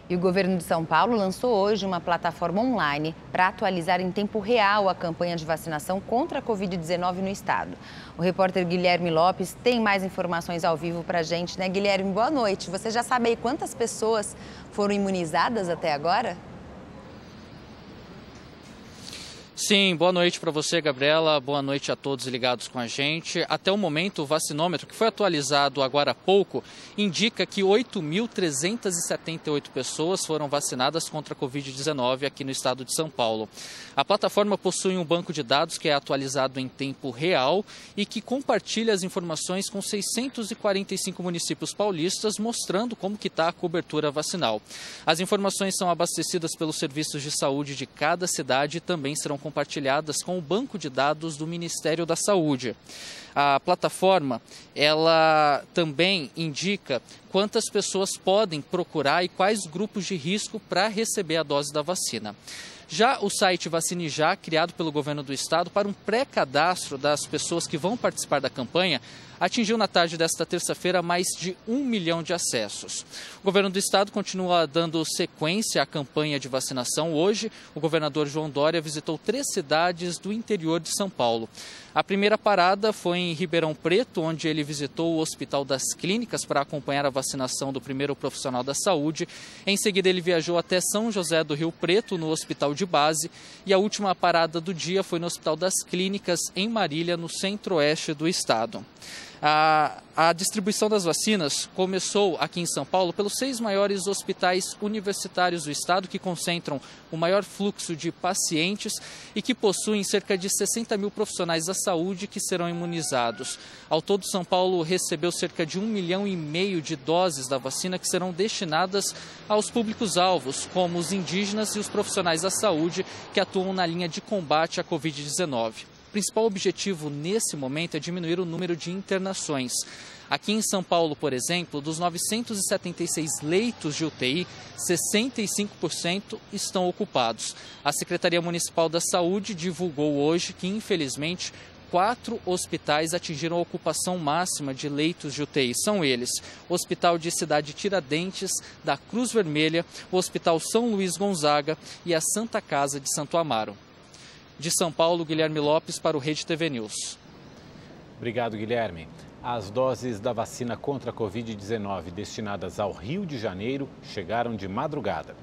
E o governo de São Paulo lançou hoje uma plataforma online para atualizar em tempo real a campanha de vacinação contra a Covid-19 no estado. O repórter Guilherme Lopes tem mais informações ao vivo para a gente, né, Guilherme? Boa noite. Você já sabe aí quantas pessoas foram imunizadas até agora? Sim, boa noite para você, Gabriela. Boa noite a todos ligados com a gente. Até o momento, o vacinômetro, que foi atualizado agora há pouco, indica que 8.378 pessoas foram vacinadas contra a Covid-19 aqui no estado de São Paulo. A plataforma possui um banco de dados que é atualizado em tempo real e que compartilha as informações com 645 municípios paulistas, mostrando como que está a cobertura vacinal. As informações são abastecidas pelos serviços de saúde de cada cidade e também serão compartilhadas com o banco de dados do Ministério da Saúde. A plataforma, ela também indica quantas pessoas podem procurar e quais grupos de risco para receber a dose da vacina. Já o site Vacine Já, criado pelo governo do estado para um pré-cadastro das pessoas que vão participar da campanha, atingiu na tarde desta terça-feira mais de 1 milhão de acessos. O governo do estado continua dando sequência à campanha de vacinação. Hoje, o governador João Dória visitou 3 cidades do interior de São Paulo. A primeira parada foi em Ribeirão Preto, onde ele visitou o Hospital das Clínicas para acompanhar a vacinação do primeiro profissional da saúde. Em seguida, ele viajou até São José do Rio Preto, no Hospital de Base. E a última parada do dia foi no Hospital das Clínicas, em Marília, no centro-oeste do estado. A distribuição das vacinas começou aqui em São Paulo pelos 6 maiores hospitais universitários do estado, que concentram o maior fluxo de pacientes e que possuem cerca de 60 mil profissionais da saúde que serão imunizados. Ao todo, São Paulo recebeu cerca de 1,5 milhão de doses da vacina que serão destinadas aos públicos-alvos, como os indígenas e os profissionais da saúde que atuam na linha de combate à Covid-19. O principal objetivo nesse momento é diminuir o número de internações. Aqui em São Paulo, por exemplo, dos 976 leitos de UTI, 65% estão ocupados. A Secretaria Municipal da Saúde divulgou hoje que, infelizmente, 4 hospitais atingiram a ocupação máxima de leitos de UTI. São eles: o Hospital de Cidade Tiradentes, da Cruz Vermelha, o Hospital São Luís Gonzaga e a Santa Casa de Santo Amaro. De São Paulo, Guilherme Lopes para o Rede TV News. Obrigado, Guilherme. As doses da vacina contra a Covid-19 destinadas ao Rio de Janeiro chegaram de madrugada.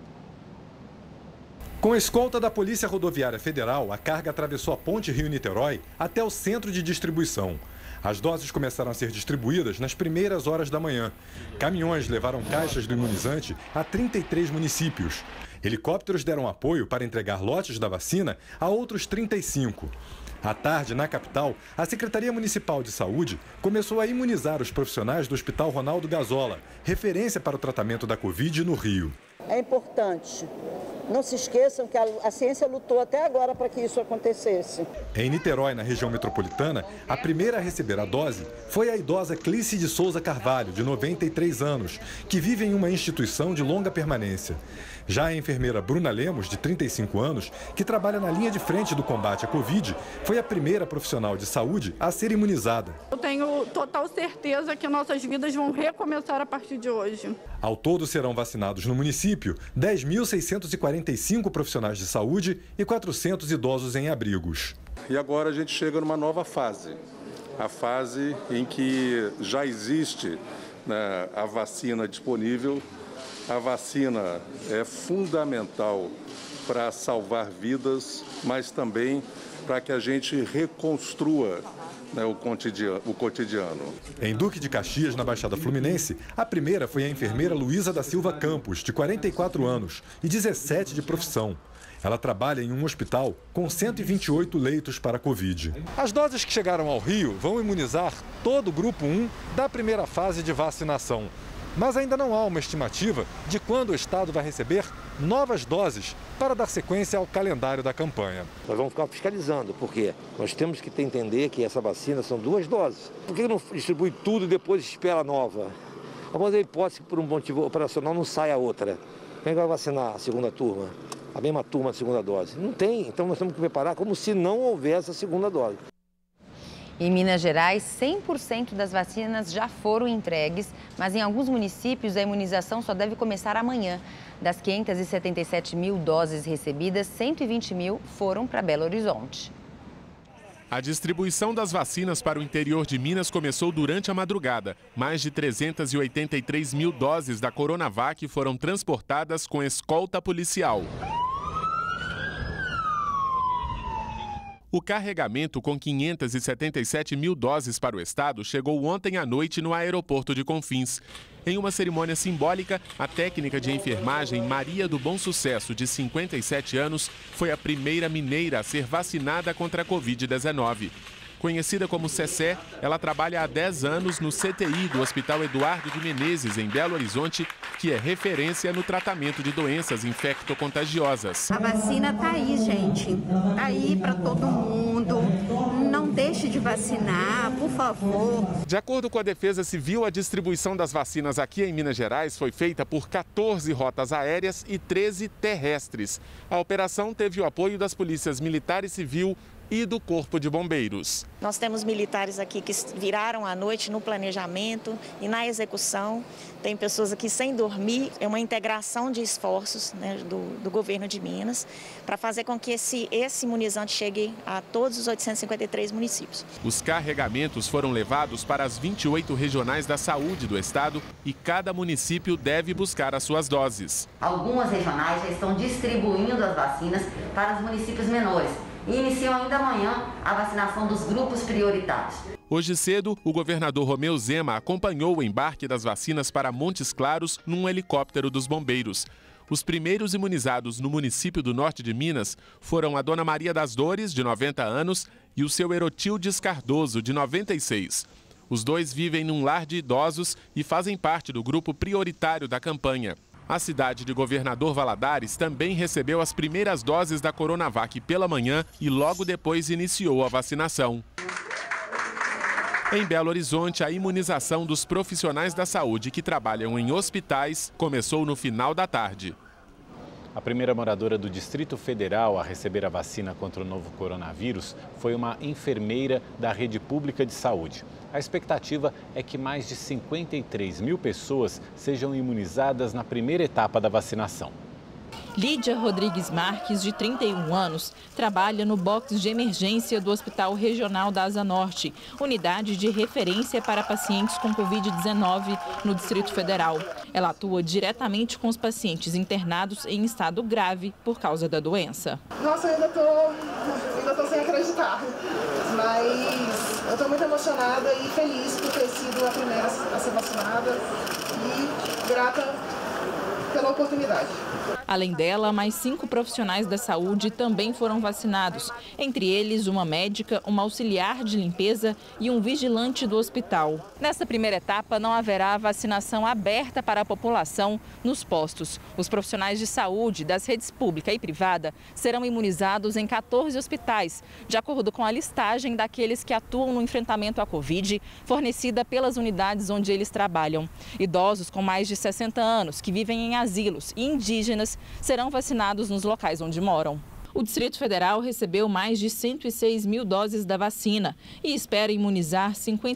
Com a escolta da Polícia Rodoviária Federal, a carga atravessou a ponte Rio-Niterói até o centro de distribuição. As doses começaram a ser distribuídas nas primeiras horas da manhã. Caminhões levaram caixas do imunizante a 33 municípios. Helicópteros deram apoio para entregar lotes da vacina a outros 35. À tarde, na capital, a Secretaria Municipal de Saúde começou a imunizar os profissionais do Hospital Ronaldo Gazola, referência para o tratamento da Covid no Rio. É importante. Não se esqueçam que a ciência lutou até agora para que isso acontecesse. Em Niterói, na região metropolitana, a primeira a receber a dose foi a idosa Clícia de Souza Carvalho, de 93 anos, que vive em uma instituição de longa permanência. Já a enfermeira Bruna Lemos, de 35 anos, que trabalha na linha de frente do combate à Covid, foi a primeira profissional de saúde a ser imunizada. Eu tenho total certeza que nossas vidas vão recomeçar a partir de hoje. Ao todo, serão vacinados no município 10.645 profissionais de saúde e 400 idosos em abrigos. E agora a gente chega numa nova fase, a fase em que já existe, né, a vacina disponível. A vacina é fundamental para salvar vidas, mas também para que a gente reconstrua, né, o cotidiano. Em Duque de Caxias, na Baixada Fluminense, a primeira foi a enfermeira Luísa da Silva Campos, de 44 anos e 17 de profissão. Ela trabalha em um hospital com 128 leitos para a Covid. As doses que chegaram ao Rio vão imunizar todo o grupo 1 da primeira fase de vacinação. Mas ainda não há uma estimativa de quando o estado vai receber novas doses para dar sequência ao calendário da campanha. Nós vamos ficar fiscalizando, porque nós temos que entender que essa vacina são 2 doses. Por que não distribui tudo e depois espera a nova? Vamos a hipótese que por um motivo operacional não sai a outra. Quem vai vacinar a segunda turma? A mesma turma, a segunda dose? Não tem, então nós temos que preparar como se não houvesse a segunda dose. Em Minas Gerais, 100% das vacinas já foram entregues, mas em alguns municípios a imunização só deve começar amanhã. Das 577 mil doses recebidas, 120 mil foram para Belo Horizonte. A distribuição das vacinas para o interior de Minas começou durante a madrugada. Mais de 383 mil doses da Coronavac foram transportadas com escolta policial. O carregamento com 577 mil doses para o estado chegou ontem à noite no aeroporto de Confins. Em uma cerimônia simbólica, a técnica de enfermagem Maria do Bom Sucesso, de 57 anos, foi a primeira mineira a ser vacinada contra a Covid-19. Conhecida como Cessé, ela trabalha há 10 anos no CTI do Hospital Eduardo de Menezes, em Belo Horizonte, que é referência no tratamento de doenças infectocontagiosas. A vacina está aí, gente. Está aí para todo mundo. Não deixe de vacinar, por favor. De acordo com a Defesa Civil, a distribuição das vacinas aqui em Minas Gerais foi feita por 14 rotas aéreas e 13 terrestres. A operação teve o apoio das polícias militar e civil e do Corpo de Bombeiros. Nós temos militares aqui que viraram à noite no planejamento e na execução. Tem pessoas aqui sem dormir. É uma integração de esforços, né, do governo de Minas para fazer com que esse imunizante chegue a todos os 853 municípios. Os carregamentos foram levados para as 28 regionais da saúde do estado e cada município deve buscar as suas doses. Algumas regionais já estão distribuindo as vacinas para os municípios menores. E iniciam ainda amanhã a vacinação dos grupos prioritários. Hoje cedo, o governador Romeu Zema acompanhou o embarque das vacinas para Montes Claros num helicóptero dos bombeiros. Os primeiros imunizados no município do norte de Minas foram a dona Maria das Dores, de 90 anos, e o seu Erotildes Cardoso, de 96. Os dois vivem num lar de idosos e fazem parte do grupo prioritário da campanha. A cidade de Governador Valadares também recebeu as primeiras doses da Coronavac pela manhã e logo depois iniciou a vacinação. Em Belo Horizonte, a imunização dos profissionais da saúde que trabalham em hospitais começou no final da tarde. A primeira moradora do Distrito Federal a receber a vacina contra o novo coronavírus foi uma enfermeira da rede pública de saúde. A expectativa é que mais de 53 mil pessoas sejam imunizadas na primeira etapa da vacinação. Lídia Rodrigues Marques, de 31 anos, trabalha no box de emergência do Hospital Regional da Asa Norte, unidade de referência para pacientes com Covid-19 no Distrito Federal. Ela atua diretamente com os pacientes internados em estado grave por causa da doença. Nossa, eu ainda tô sem acreditar, mas eu estou muito emocionada e feliz por ter sido a primeira a ser vacinada e grata pela oportunidade. Além dela, mais 5 profissionais da saúde também foram vacinados. Entre eles, uma médica, uma auxiliar de limpeza e um vigilante do hospital. Nessa primeira etapa, não haverá vacinação aberta para a população nos postos. Os profissionais de saúde das redes pública e privada serão imunizados em 14 hospitais, de acordo com a listagem daqueles que atuam no enfrentamento à Covid, fornecida pelas unidades onde eles trabalham. Idosos com mais de 60 anos, que vivem em asilos, e indígenas serão vacinados nos locais onde moram. O Distrito Federal recebeu mais de 106 mil doses da vacina e espera imunizar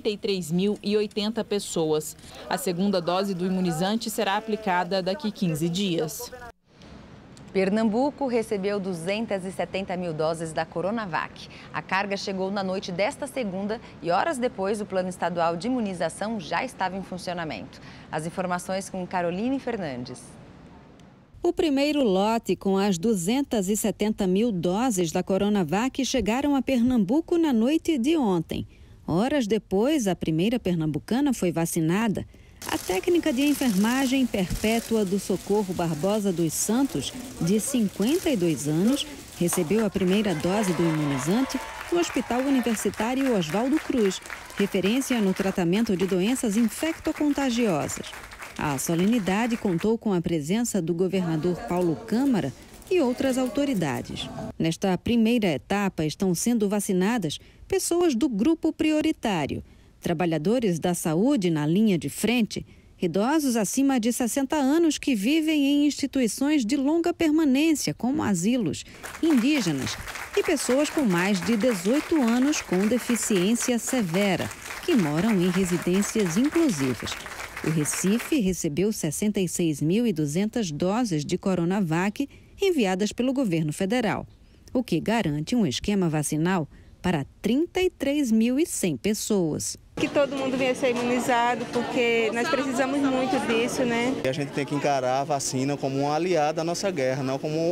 53.080 pessoas. A segunda dose do imunizante será aplicada daqui 15 dias. Pernambuco recebeu 270 mil doses da Coronavac. A carga chegou na noite desta segunda e horas depois o Plano Estadual de Imunização já estava em funcionamento. As informações com Caroline Fernandes. O primeiro lote com as 270 mil doses da Coronavac chegaram a Pernambuco na noite de ontem. Horas depois, a primeira pernambucana foi vacinada. A técnica de enfermagem Perpétua do Socorro Barbosa dos Santos, de 52 anos, recebeu a primeira dose do imunizante no Hospital Universitário Oswaldo Cruz, referência no tratamento de doenças infectocontagiosas. A solenidade contou com a presença do governador Paulo Câmara e outras autoridades. Nesta primeira etapa estão sendo vacinadas pessoas do grupo prioritário, trabalhadores da saúde na linha de frente idosos acima de 60 anos que vivem em instituições de longa permanência, como asilos, indígenas e pessoas com mais de 18 anos com deficiência severa, que moram em residências inclusivas. O Recife recebeu 66.200 doses de Coronavac enviadas pelo governo federal, o que garante um esquema vacinal para 33.100 pessoas. Que todo mundo venha ser imunizado, porque nós precisamos muito disso, né? A gente tem que encarar a vacina como uma aliada à nossa guerra, não como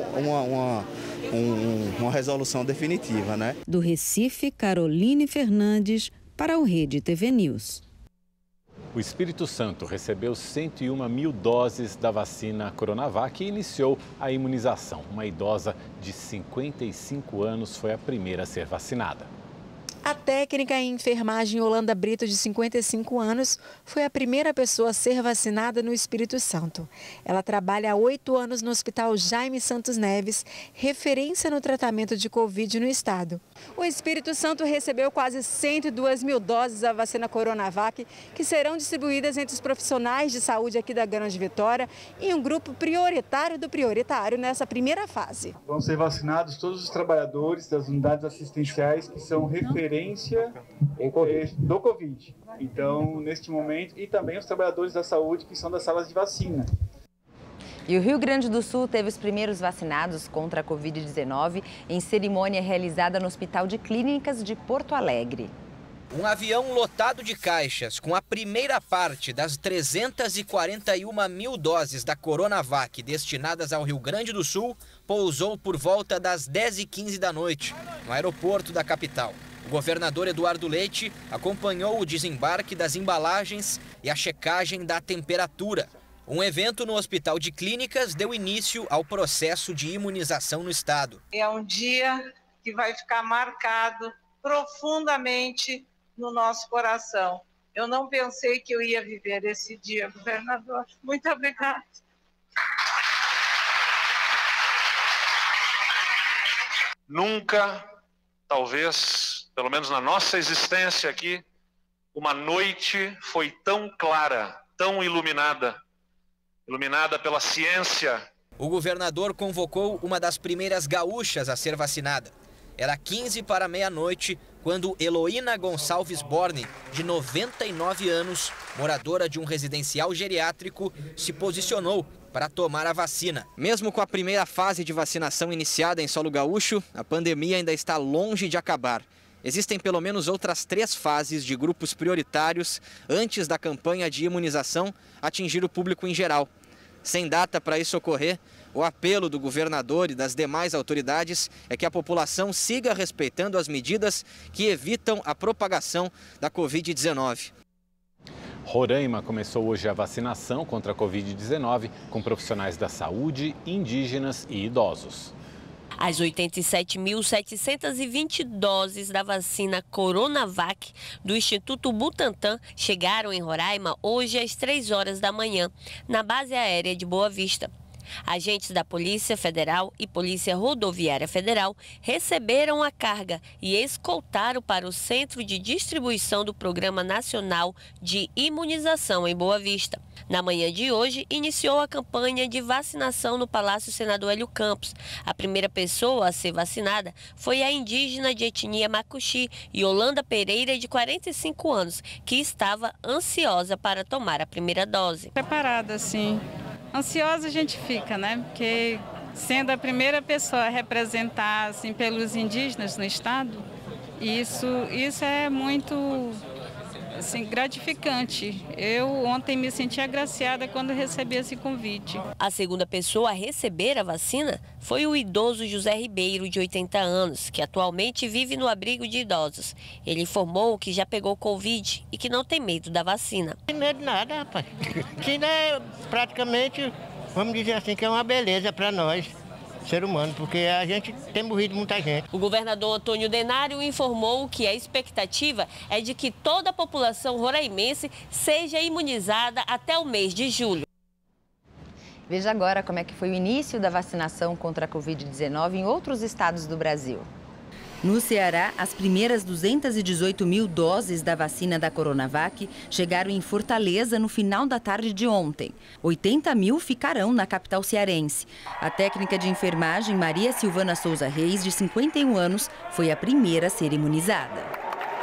uma resolução definitiva, né? Do Recife, Caroline Fernandes, para o Rede TV News. O Espírito Santo recebeu 101 mil doses da vacina Coronavac e iniciou a imunização. Uma idosa de 55 anos foi a primeira a ser vacinada. A técnica em enfermagem Yolanda Brito, de 55 anos, foi a primeira pessoa a ser vacinada no Espírito Santo. Ela trabalha há 8 anos no Hospital Jaime Santos Neves, referência no tratamento de Covid no estado. O Espírito Santo recebeu quase 102 mil doses da vacina Coronavac, que serão distribuídas entre os profissionais de saúde aqui da Grande Vitória em um grupo prioritário do prioritário nessa primeira fase. Vão ser vacinados todos os trabalhadores das unidades assistenciais que são referência do Covid. Então, neste momento, e também os trabalhadores da saúde que são das salas de vacina. E o Rio Grande do Sul teve os primeiros vacinados contra a Covid-19 em cerimônia realizada no Hospital de Clínicas de Porto Alegre. Um avião lotado de caixas com a primeira parte das 341 mil doses da Coronavac destinadas ao Rio Grande do Sul pousou por volta das 10h15 da noite, no aeroporto da capital. O governador Eduardo Leite acompanhou o desembarque das embalagens e a checagem da temperatura. Um evento no Hospital de Clínicas deu início ao processo de imunização no estado. É um dia que vai ficar marcado profundamente no nosso coração. Eu não pensei que eu ia viver esse dia, governador. Muito obrigada. Nunca, talvez, pelo menos na nossa existência aqui, uma noite foi tão clara, tão iluminada pela ciência. O governador convocou uma das primeiras gaúchas a ser vacinada. Era 15 para meia-noite, quando Heloína Gonçalves Borne, de 99 anos, moradora de um residencial geriátrico, se posicionou para tomar a vacina. Mesmo com a primeira fase de vacinação iniciada em solo gaúcho, a pandemia ainda está longe de acabar. Existem pelo menos outras 3 fases de grupos prioritários antes da campanha de imunização atingir o público em geral. Sem data para isso ocorrer, o apelo do governador e das demais autoridades é que a população siga respeitando as medidas que evitam a propagação da Covid-19. Roraima começou hoje a vacinação contra a Covid-19 com profissionais da saúde, indígenas e idosos. As 87.720 doses da vacina Coronavac do Instituto Butantan chegaram em Roraima hoje às 3 horas da manhã, na base aérea de Boa Vista. Agentes da Polícia Federal e Polícia Rodoviária Federal receberam a carga e escoltaram para o centro de distribuição do Programa Nacional de Imunização em Boa Vista. Na manhã de hoje, iniciou a campanha de vacinação no Palácio Senador Hélio Campos. A primeira pessoa a ser vacinada foi a indígena de etnia Macuxi, Yolanda Pereira, de 45 anos, que estava ansiosa para tomar a primeira dose. Preparada, sim. Ansiosa a gente fica, né? Porque sendo a primeira pessoa a representar assim, pelos indígenas no estado, isso é muito assim, gratificante. Eu ontem me senti agraciada quando recebi esse convite. A segunda pessoa a receber a vacina foi o idoso José Ribeiro, de 80 anos, que atualmente vive no abrigo de idosos. Ele informou que já pegou Covid e que não tem medo da vacina. Não tem medo de nada, rapaz. Vacina é praticamente, vamos dizer assim, que é uma beleza para nós, ser humano, porque a gente tem morrido muita gente. O governador Antônio Denário informou que a expectativa é de que toda a população roraimense seja imunizada até o mês de julho. Veja agora como é que foi o início da vacinação contra a Covid-19 em outros estados do Brasil. No Ceará, as primeiras 218 mil doses da vacina da Coronavac chegaram em Fortaleza no final da tarde de ontem. 80 mil ficarão na capital cearense. A técnica de enfermagem Maria Silvana Souza Reis, de 51 anos, foi a primeira a ser imunizada.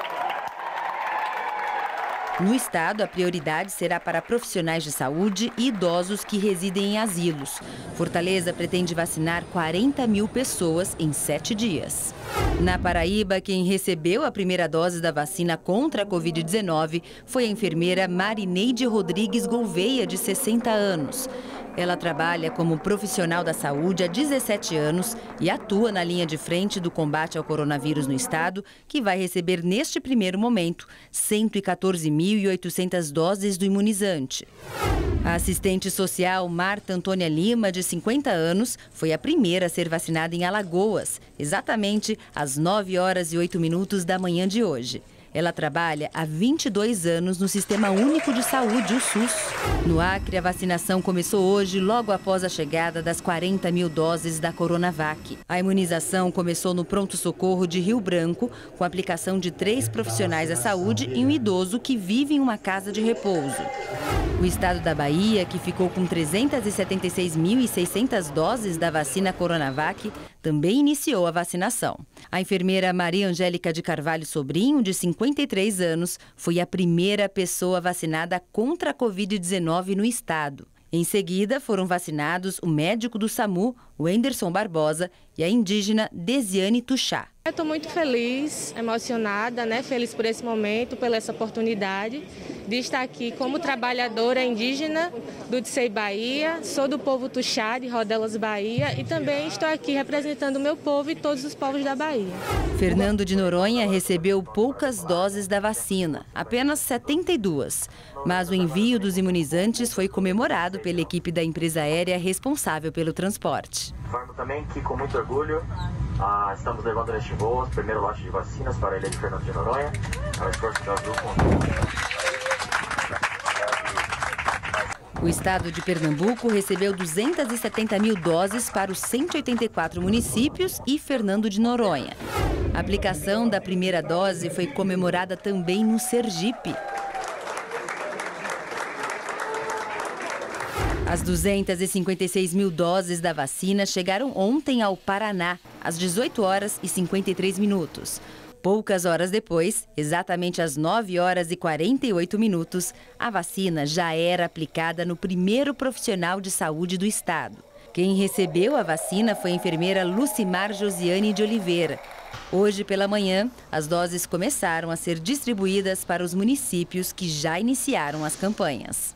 No estado, a prioridade será para profissionais de saúde e idosos que residem em asilos. Fortaleza pretende vacinar 40 mil pessoas em 7 dias. Na Paraíba, quem recebeu a primeira dose da vacina contra a Covid-19 foi a enfermeira Marineide Rodrigues Gouveia, de 60 anos. Ela trabalha como profissional da saúde há 17 anos e atua na linha de frente do combate ao coronavírus no estado, que vai receber neste primeiro momento 114.800 doses do imunizante. A assistente social Marta Antônia Lima, de 50 anos, foi a primeira a ser vacinada em Alagoas, exatamente às 9h08 da manhã de hoje. Ela trabalha há 22 anos no Sistema Único de Saúde, o SUS. No Acre, a vacinação começou hoje, logo após a chegada das 40 mil doses da Coronavac. A imunização começou no pronto-socorro de Rio Branco, com a aplicação de 3 profissionais da saúde e um idoso que vive em uma casa de repouso. O estado da Bahia, que ficou com 376.600 doses da vacina Coronavac, também iniciou a vacinação. A enfermeira Maria Angélica de Carvalho Sobrinho, de 53 anos, foi a primeira pessoa vacinada contra a Covid-19 no estado. Em seguida, foram vacinados o médico do SAMU, o Anderson Barbosa, e a indígena Desiane Tuxá. Eu estou muito feliz, emocionada, feliz por esse momento, pela essa oportunidade de estar aqui como trabalhadora indígena do Dicei Bahia, sou do povo Tuxá, de Rodelas, Bahia, e também estou aqui representando o meu povo e todos os povos da Bahia. Fernando de Noronha recebeu poucas doses da vacina, apenas 72, mas o envio dos imunizantes foi comemorado pela equipe da empresa aérea responsável pelo transporte. Informo também que, com muito orgulho, estamos levando neste voo o primeiro lote de vacinas para a ilha de Fernando de Noronha, ao esforço do Azul. O estado de Pernambuco recebeu 270 mil doses para os 184 municípios e Fernando de Noronha. A aplicação da primeira dose foi comemorada também no Sergipe. As 256 mil doses da vacina chegaram ontem ao Paraná, às 18h53. Poucas horas depois, exatamente às 9h48, a vacina já era aplicada no primeiro profissional de saúde do estado. Quem recebeu a vacina foi a enfermeira Lucimar Josiane de Oliveira. Hoje pela manhã, as doses começaram a ser distribuídas para os municípios que já iniciaram as campanhas.